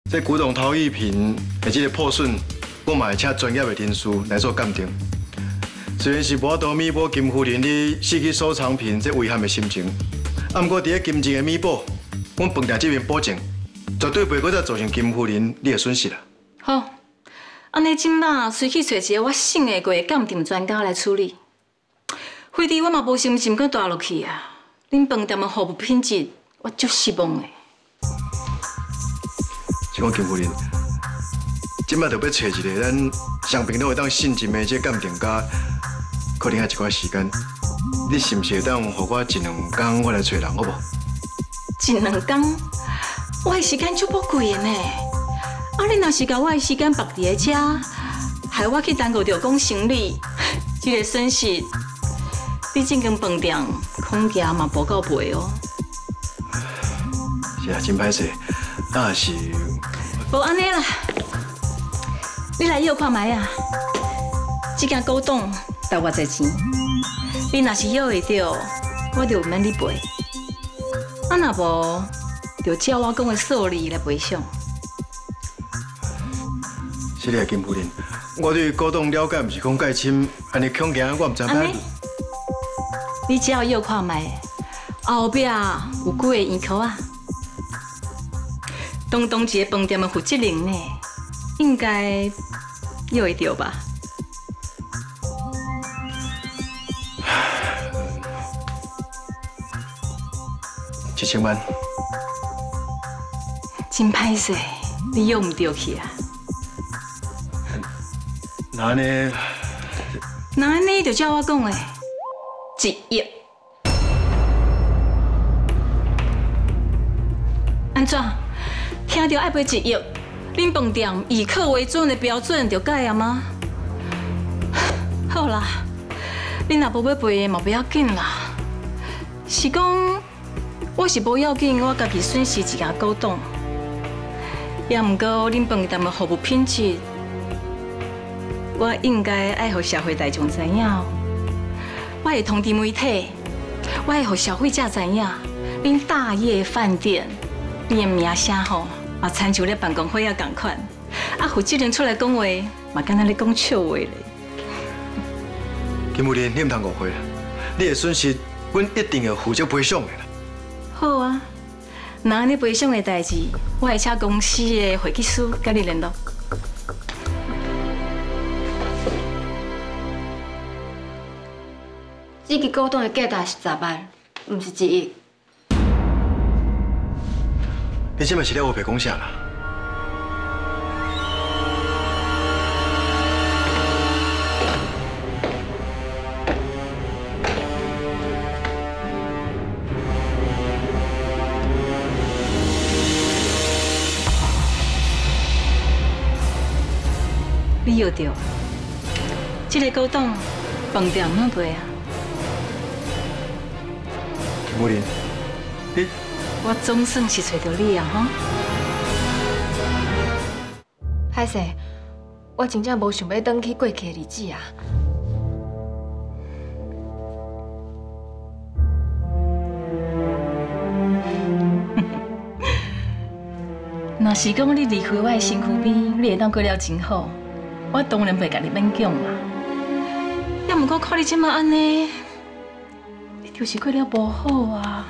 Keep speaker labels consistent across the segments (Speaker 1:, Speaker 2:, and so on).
Speaker 1: 这古董陶艺品的这个破损，我嘛会请专业的人士来做鉴定。虽然是无法度弥补金夫人你失去收藏品这遗憾的心情，啊，不过伫个金钱的弥补，阮饭店这边保证，绝对袂搁再造成金夫人你的损失啦。
Speaker 2: 好，安尼今仔随去找一个我信得过的鉴定专家来处理。费弟我嘛无心情搁大落去啊！恁饭店的服务品质，我足失望的。
Speaker 1: 是讲金夫人，今摆就要找一个咱双边都会当信任的这鉴定家，可能要一寡时间。你是不是会当互我1、2天，我来找人好无
Speaker 2: ？1、2天，我的时间足宝贵的呢。啊，你若是甲我的时间绑伫个遮，害我去耽误着讲生理，这个损失，你整间饭店恐惊嘛无够赔哦。
Speaker 1: 是啊，真歹势，那是。
Speaker 2: 无安尼啦，你来约看卖啊！这件古董值偌济钱？你若是约会到，我就免你赔。啊，若无，就照我讲的数字来赔偿。
Speaker 1: 是的，金夫人，我对古董了解，毋是讲介深，安尼恐惊我毋知影。
Speaker 2: 你只要约看卖，后壁有几个圆箍啊？当一个饭店的负责人呢，应该约会到吧
Speaker 1: ？1000万。
Speaker 2: 真歹势，你约唔到去啊？
Speaker 1: 那安尼，
Speaker 2: 就照我讲的，1亿。安怎？听到爱赔1亿，恁饭店以客为尊的标准就改啊吗？好啦，恁若无要赔的嘛不要紧啦。是讲我是无要紧，我家己损失一件古董，也毋过恁饭店的服务品质，我应该爱互社会大众知影。我会通知媒体，我会互消费者知影，恁大业饭店，恁的名声吼。啊，亲像咧办公会啊共款，啊，负责人出来讲话，嘛敢若咧讲笑话咧。
Speaker 1: 金夫人，你唔通误会啦，你的损失，阮一定会负责赔偿的啦。
Speaker 2: 好啊，那安尼赔偿的代志，我会请公司的会计师甲你联络。
Speaker 3: 这个古董的价值是10万，唔是1亿。
Speaker 1: 你这嘛是咧胡白讲啥啦？
Speaker 2: 你约到，这个古董饭店哪赔啊？
Speaker 1: 金夫人，你。
Speaker 2: 我总算是找到你啊！哈，
Speaker 3: 歹势，我真正无想要返去过去的日子啊。
Speaker 2: 若是讲你离开我的身躯边，你会当过了真好，我当然袂甲你勉强啦。也毋过看你即马安尼，你就是过了无好啊。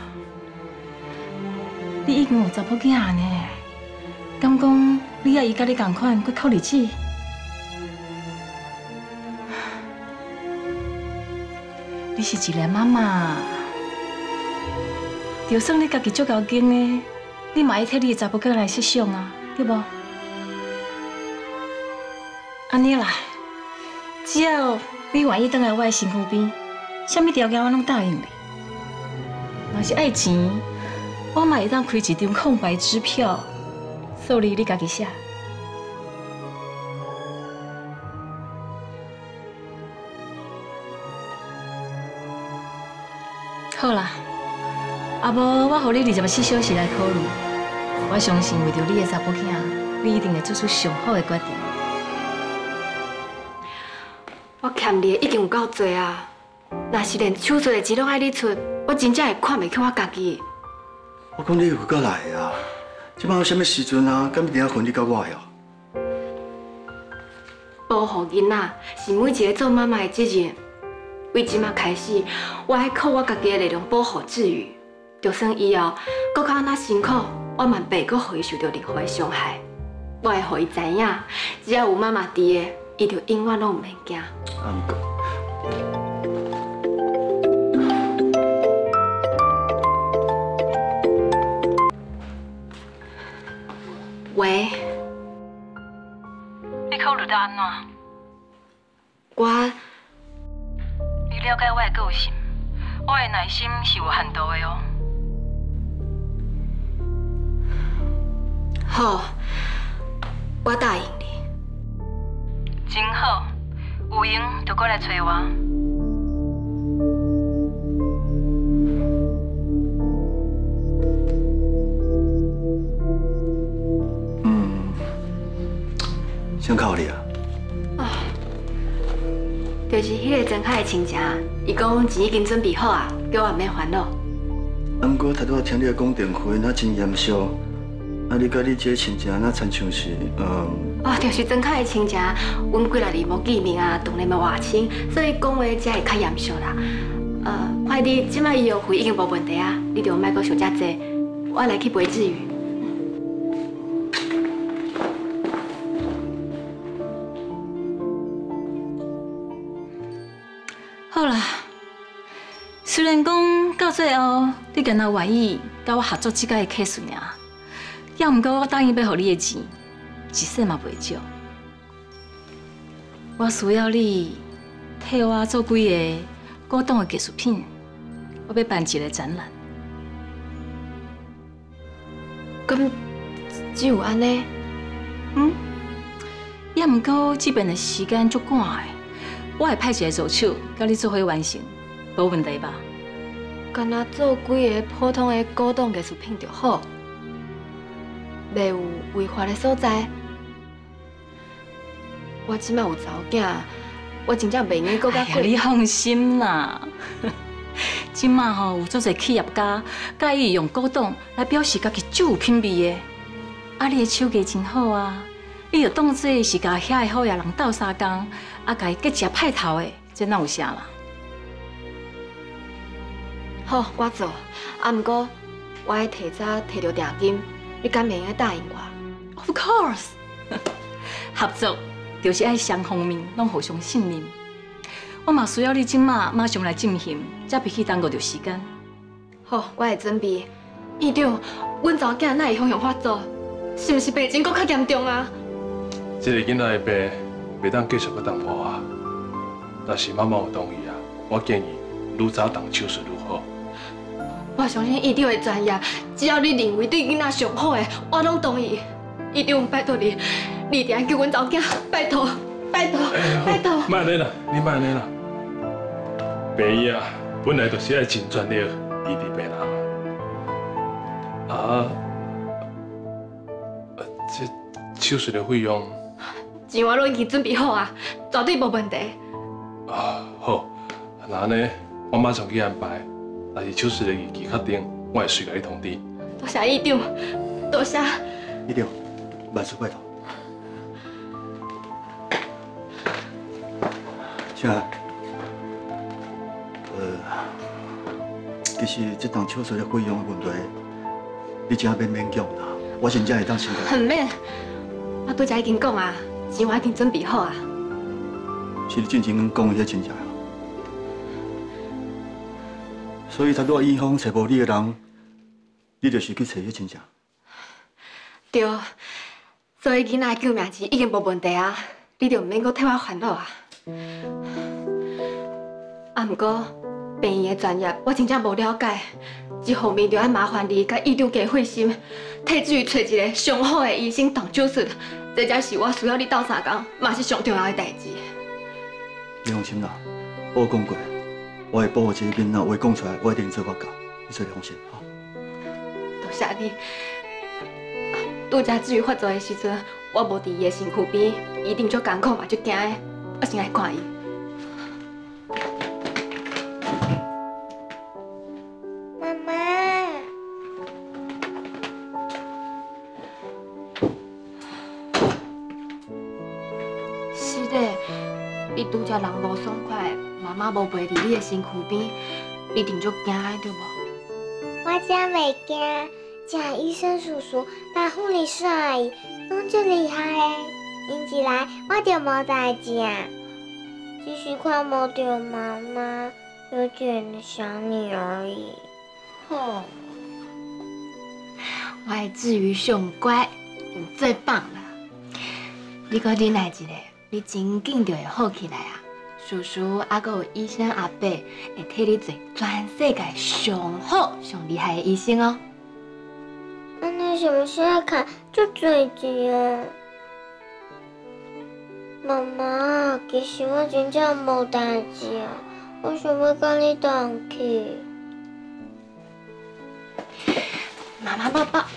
Speaker 2: 你已经有查某囝呢，敢讲你也伊甲你同款过靠日子？你是一个妈妈，就算你家己足够劲的，你嘛要替你的查某囝来设想啊，对无？安尼啦，只要你愿意回来我的身躯边，什么条件我拢答应你。若是爱钱。我嘛会当开一张空白支票，数字你家己写。好啦，啊无我互你24小时来考虑。我相信为着你的查某囝，你一定会做出上好的决定。
Speaker 3: 我欠你的已经有够多啊！若是连手续的钱拢爱你出，我真正会看袂起我家己。
Speaker 1: 我讲你有过来啊！
Speaker 4: 即摆有啥物时阵啊？敢一定要分你甲我的哦？
Speaker 3: 保护囡仔是每一个做妈妈的责任。为即马开始，我爱靠我家己的力量保护志宇。就算以后搁较安那辛苦，我嘛袂搁互伊受到任何的伤害。我会互伊知影，只要有妈妈伫的，伊就永远拢毋免惊。
Speaker 4: 啊，毋过。
Speaker 3: 喂，
Speaker 2: 你考虑到安怎？
Speaker 3: 我
Speaker 2: 你了解我的个性，我的耐心是有限度的哦。
Speaker 3: 好，我答应你。
Speaker 2: 真好，有闲就过来找我。
Speaker 4: 想靠你啊！
Speaker 3: 就是迄个曾凯的亲戚，伊讲钱已经准备好啊，叫我免烦恼。
Speaker 4: 啊，毋过拄拄仔听你讲电话，那真严肃。啊，你甲你这个亲戚那亲像是，
Speaker 3: 哦，就是曾凯的亲戚，阮几来日无见面啊，当然嘛外亲，所以讲话才会较严肃啦。快弟，即摆医药费已经无问题啊，你就莫阁想遮济，我来去陪志宇。
Speaker 2: 好啦，虽然讲到最后你敢若愿意甲我合作这个 case 尔，也毋过我答应要互你的钱，一銭嘛袂少。我需要你替我做几个古董的艺术品，我要办一个展览。
Speaker 3: 咁只有安尼？
Speaker 2: 也毋过这边的时间足赶的。 我会派一个助手，甲你做伙完成，无问题吧？
Speaker 3: 干那做几个普通的古董艺术品就好，袂有违法的所在。我即摆有查某囝，我真正袂用搁甲
Speaker 2: 你放心啦，即马吼有足侪企业家介意用古董来表示家己最有品味的。啊，你的手艺真好啊！ 你就当做是甲遐个好野人斗相共，啊，甲伊结食歹头的，这哪有啥啦？
Speaker 3: 好，我做。啊，毋过我爱提早摕到定金，你敢袂用答应我
Speaker 2: ？Of course， 合作就是爱双方面拢互相信任。我嘛需要你即马上来进行，才袂去耽误着时间。
Speaker 3: 好，我会准备。院长，阮查某囝哪会向向发作？是毋是病情搁较严重啊？
Speaker 5: 这个囡仔的病袂当继续搁动破啊！若是妈妈有同意啊，我建议愈早动手术愈好。
Speaker 3: 我相信院长的专业，只要你认为对囡仔上好的，我拢同意。院长，拜托你，你一定要救阮查某囝，拜托，拜托，拜托。
Speaker 5: 莫安尼啦，你莫安尼啦。病医啊，本来就是爱尽全力医治病人啊。这手术的费用。
Speaker 3: 钱我都已经准备好啊，绝对无问题。
Speaker 5: 啊，好，那安尼我马上去安排。若是手术的日期确定，我会随甲你通知。
Speaker 3: 多谢院长，多谢。
Speaker 4: 一定，万事拜托。啥？其实这档手术的费用的问题，你真免勉强啦。我真正会当承担。
Speaker 3: 很免，我拄则已经讲啊。 钱我已经准备好啊！
Speaker 4: 是你进前讲的迄亲戚啊，所以拄拄医方找无你的人，你就是去找迄亲戚。
Speaker 3: 对，所以囡仔的救命钱已经无问题啊，你就毋免阁替我烦恼啊。啊，毋过病院的专业我真正无了解，这方面就要麻烦你甲院长加费心，替志宇找一个上好的医生动手术。 这才是我需要你斗相共，嘛是上重要的代志。
Speaker 4: 你放心啦，我讲过，我会保护这个囡仔，话讲出来，我一定做到到，你做放心哈。
Speaker 3: 多谢你。拄则至于发作的时阵，我无伫伊的身躯边，一定足艰苦嘛，足惊的。我先来看伊。
Speaker 6: 妈妈，
Speaker 3: 你拄则人无爽快，妈妈无陪伫你的身躯边，你一定足惊的，对无？
Speaker 6: 我真袂惊，像医生叔叔、大护理师阿姨拢足厉害的，因一来我就无代志啊。只是看无到妈妈，有点想你而已。
Speaker 3: 吼，我的志宇上乖，最棒啦！你搁忍耐一下，你真紧就会好起来啊！叔叔还阁有医生阿伯会替你做全世界上好、上厉害的医生哦。
Speaker 6: 安尼是毋是要看足侪钱啊？妈妈，其实我真正无代志啊，我想要甲你同去。
Speaker 3: 妈妈抱抱。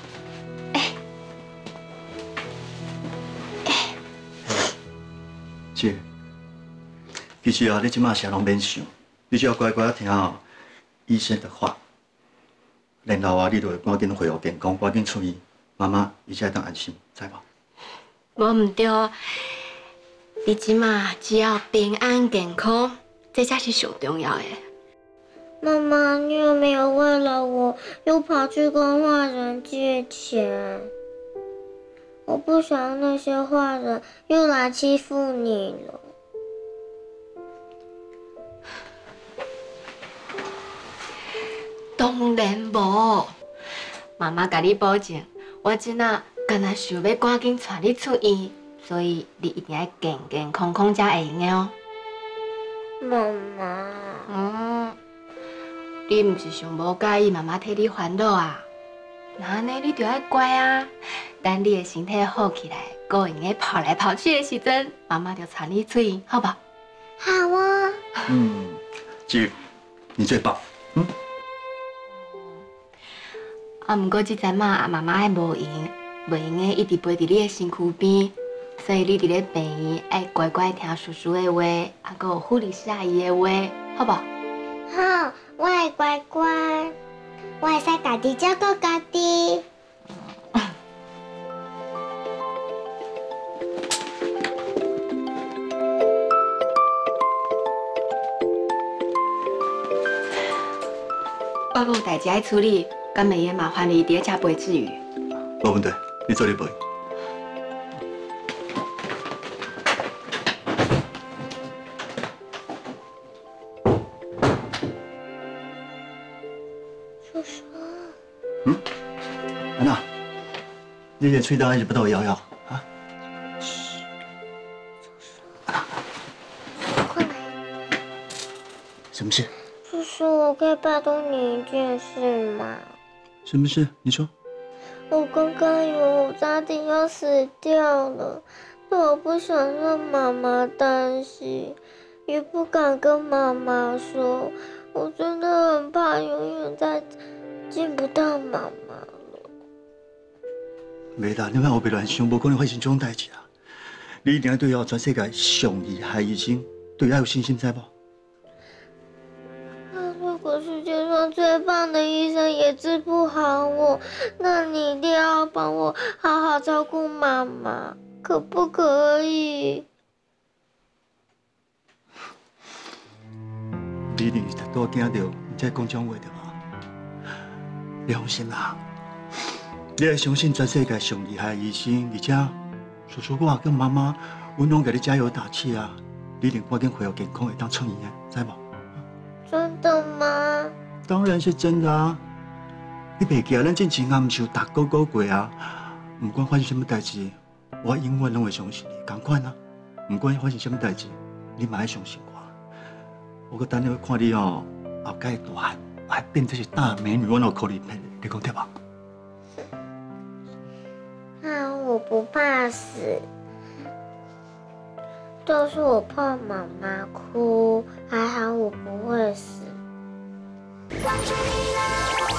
Speaker 4: 姐，其实啊，你即马啥拢免想，你只要乖乖听哦医生的话，然后啊，你就会赶紧恢复健康，赶紧出院，妈妈伊才会当安心，知无？
Speaker 3: 无毋对，你即马只要平安健康，这才是上重要的。
Speaker 6: 妈妈，你有没有为了我又跑去跟坏人借钱？我不想那些坏人又来欺负你了。
Speaker 3: 当然无，妈妈甲你保证，我真仔干那想要赶紧带你出院，所以你一定要健健康康才会用的哦。
Speaker 6: 妈妈，
Speaker 3: 你毋是上无介意妈妈替你烦恼啊？那安尼你就要乖啊！等你的身体好起来，够用个跑来跑去的时阵，妈妈就带你出院，好不好？
Speaker 6: 好啊。
Speaker 4: 姐，你最棒。
Speaker 3: 毋过即阵嘛，妈妈爱无闲个一直陪伫你的身躯边，所以你伫咧病院爱乖乖听叔叔的话，还有护理师阿姨的话，好不好？
Speaker 6: 好，我会乖乖，我会使家己照顾家己。
Speaker 3: 我有代志要处理，敢袂用麻烦你伫咧遮陪志宇。
Speaker 4: 无问题，你做你陪。
Speaker 6: 叔叔，
Speaker 4: 安娜，你的喙刀还是不逗摇摇啊？
Speaker 6: 快来。
Speaker 4: 什么事？
Speaker 6: 叔叔，我可以拜托你一件事吗？
Speaker 4: 什么事？你说。
Speaker 6: 我刚刚以为我差点要死掉了，但我不想让妈妈担心，也不敢跟妈妈说。我真的很怕永远再见不到妈妈了。
Speaker 4: 袂啦，你莫胡白乱想，无可能发生这种代志啊！你一定要对全世界上厉害医生，对他有信心，知无？
Speaker 6: 如果世界上最棒的医生也治不好我，那你一定要帮我好好照顾妈妈，可不可以？
Speaker 4: 你一定是多惊到，才讲这种话对吧？你放心啦，你要相信全世界上厉害的医生，而且叔叔我跟妈妈，阮拢给你加油打气啊！你一定赶紧恢复健康，会当出院的，知无？
Speaker 6: 真的吗？
Speaker 4: 当然是真的啊！你袂记啊？咱之前暗时有打勾勾过啊！不管发生什么代志，我永远拢会相信你。同款啊！不管发生什么代志，你嘛要相信我。我搁等你看你哦，后盖大汉，还变成是大美女，我哪有可能骗你？你讲对吧？
Speaker 6: 啊，我不怕死，就是我怕妈妈哭。还好我不会死。
Speaker 7: 关注你了。